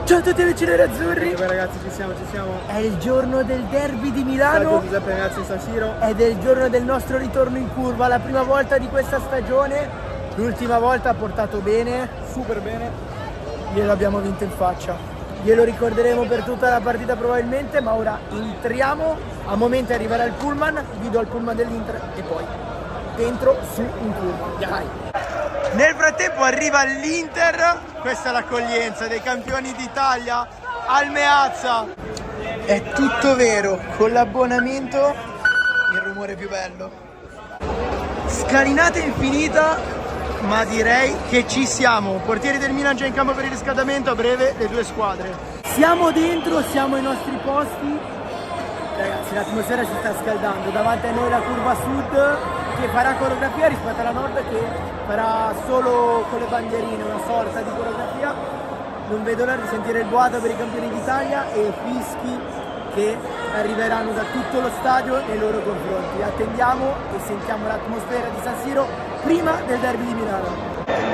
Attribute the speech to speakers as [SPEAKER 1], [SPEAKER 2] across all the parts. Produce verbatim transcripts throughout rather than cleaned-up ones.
[SPEAKER 1] Ciao a tutti amici nerazzurri!
[SPEAKER 2] Beh ragazzi, ci siamo, ci siamo.
[SPEAKER 1] È il giorno del derby di Milano.
[SPEAKER 2] Stadio Giuseppe Meazza in San Siro.
[SPEAKER 1] Ed è il giorno del nostro ritorno in curva, la prima volta di questa stagione. L'ultima volta ha portato bene,
[SPEAKER 2] super bene.
[SPEAKER 1] Glielo abbiamo vinto in faccia. Glielo ricorderemo per tutta la partita probabilmente, ma ora entriamo. A momenti arriverà il pullman, vi do il pullman dell'Inter e poi dentro su in curva. Dai! Nel frattempo arriva l'Inter, questa è l'accoglienza dei campioni d'Italia al Meazza. È tutto vero, con l'abbonamento il rumore più bello. Scalinata infinita, ma direi che ci siamo. Portieri del Milan già in campo per il riscaldamento, a breve le due squadre. Siamo dentro, siamo ai nostri posti. Ragazzi, l'atmosfera si sta scaldando, davanti a noi la curva sud che farà coreografia rispetto alla nord che farà solo con le bandierine, una sorta di coreografia. Non vedo l'ora di sentire il boato per i campioni d'Italia e i fischi che arriveranno da tutto lo stadio nei loro confronti. Attendiamo e sentiamo l'atmosfera di San Siro prima del derby di Milano.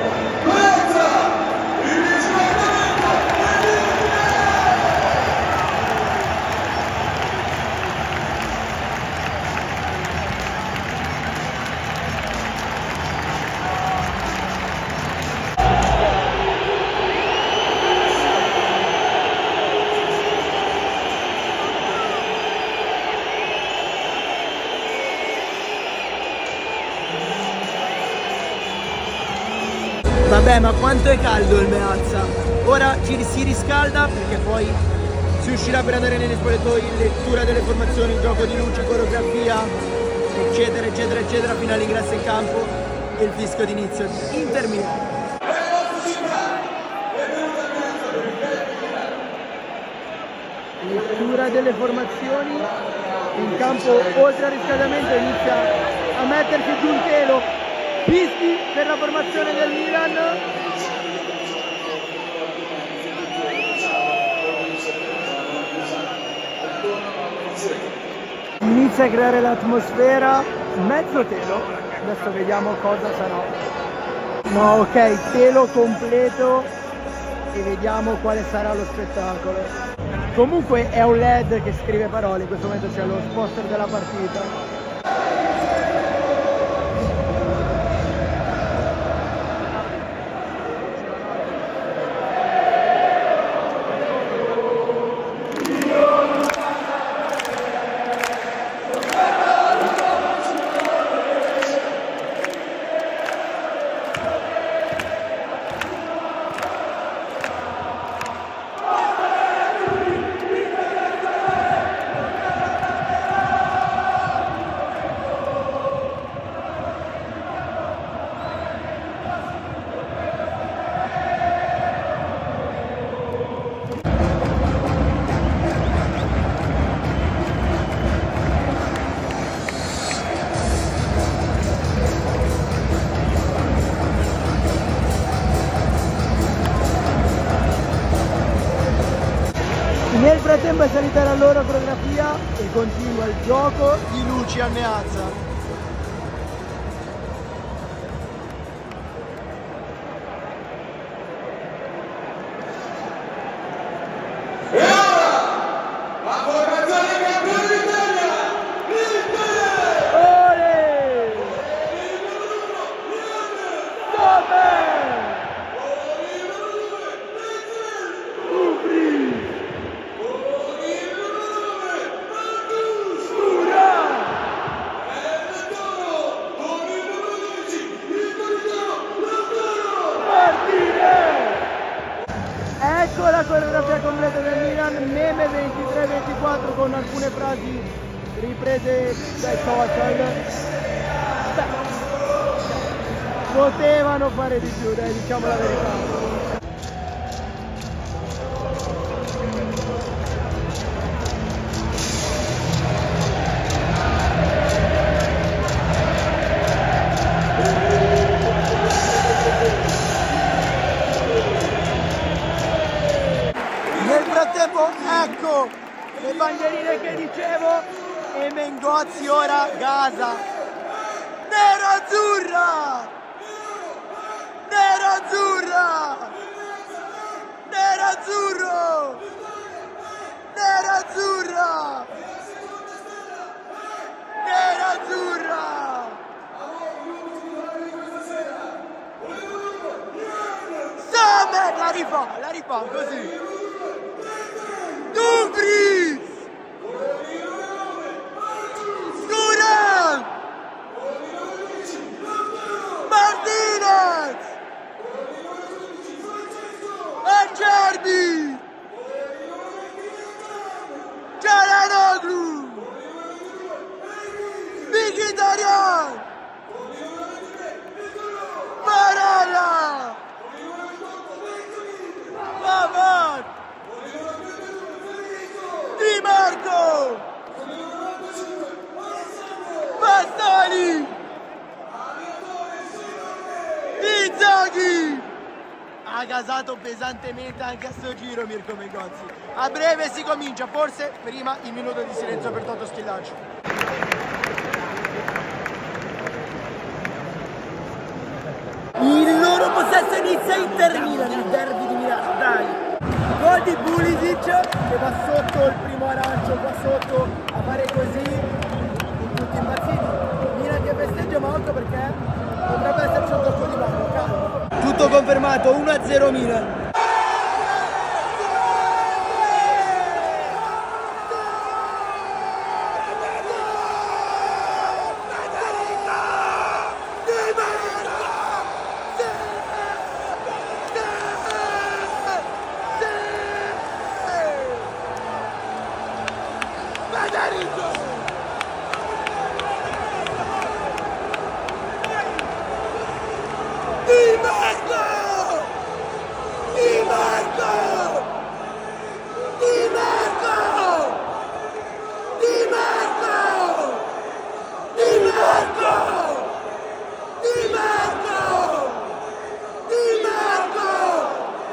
[SPEAKER 1] Vabbè, ma quanto è caldo il Meazza. Ora ci si riscalda perché poi si uscirà per andare negli spogliatoi, lettura delle formazioni, gioco di luce, coreografia, eccetera eccetera eccetera, fino all'ingresso in campo e il fischio d'inizio di Inter Milano. Lettura delle formazioni, in campo oltre al riscaldamento inizia a mettersi giù il telo. Fischi per la formazione del Milan. Inizia a creare l'atmosfera, mezzo telo, adesso vediamo cosa sarà. No, ok, telo completo e vediamo quale sarà lo spettacolo. Comunque è un L E D che scrive parole, in questo momento c'è lo sposter della partita. Nel frattempo è salita la loro coreografia e continua il gioco di luci al Meazza. Ecco la coreografia completa del Milan, meme ventitré ventiquattro con alcune frasi riprese dai social. Beh, potevano fare di più, dai, diciamo la verità. Ecco le bandierine che dicevo e Mengozzi ora gasa. Nerazzurra! Nerazzurra! Nerazzurro! rifà, la rifà così. Dumfries! Duran! Martinez! Acerbi! Çalhanoğlu! Mkhitaryan! Barella! Pavard! Di Marco! Bastoni! Inzaghi! Ha gasato pesantemente anche a sto giro Mirko Megozzi. A breve si comincia, forse prima il minuto di silenzio per Toto Schillaci. Il loro possesso inizia Inter Milan, il derby di Milano, dai! Gol di Pulisic che va sotto il primo arancio, qua sotto a fare così, tutti impazziti. Milan che festeggia ma occhio perché potrebbe esserci un tocco di mano, calma. Tutto confermato, uno a zero Milan. Di Marco! Di Marco! Di Marco! Di Marco! Di Marco! Di Marco! Di Marco!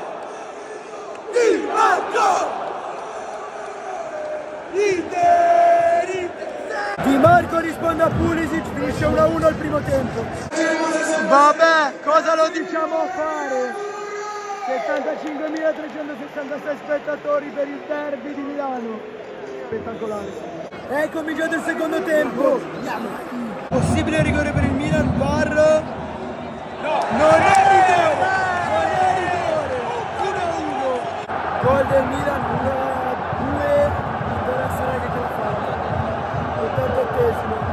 [SPEAKER 1] Di Marco! Inter! Inter! Di Marco risponde a Pulisic, finisce uno a uno al primo tempo. Vabbè, cosa lo diciamo a fare? settantacinquemilatrecentosessantasei spettatori per il derby di Milano. Spettacolare. È cominciato il secondo tempo. Possibile rigore per il Milan, V A R. No, non è rigore! Non è rigore! uno a uno. Gol del Milan, uno a due. Internazionale che ce l'ha fatta. ottantottesimo.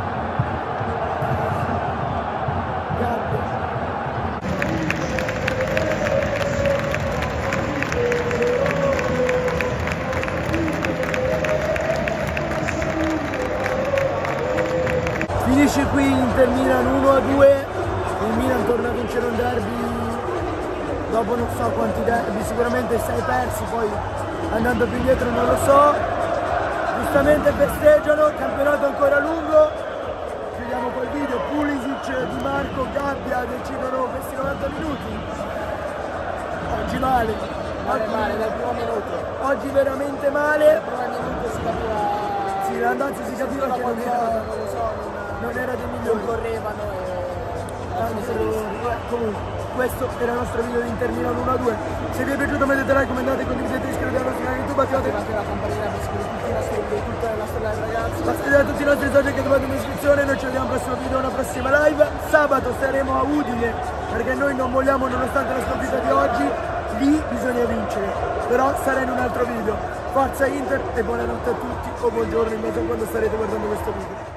[SPEAKER 1] Finisce qui Inter Milan uno a due, il Milan torna a vincere un derby dopo non so quanti derby, sicuramente sei persi, poi andando più indietro non lo so. Giustamente festeggiano, campionato ancora lungo. Chiudiamo col video, Pulisic, Di Marco, Gabbia decidono questi novanta minuti. Oggi male, oggi male dal primo minuto. Oggi veramente male. Dal primo minuto si capiva. Sì, l'andazzo si capiva che non era, non lo so, non era dei migliori. Correvano e... Anzi, comunque, questo era il nostro video di Inter Milan uno a due. Se vi è piaciuto mettete like, commentate, condividete, iscrivetevi al nostro canale YouTube, attivate anche la campanella per seguire tutti i nostri video, tutta la nostra live ragazzi. Passate da tutti i nostri social che trovate in descrizione, noi ci vediamo al prossimo video, una prossima live. Sabato saremo a Udine, perché noi non vogliamo nonostante la sconfitta di oggi, lì bisogna vincere. Però sarà in un altro video. Forza Inter e buonanotte a tutti o buongiorno in mezzo a quando starete guardando questo video.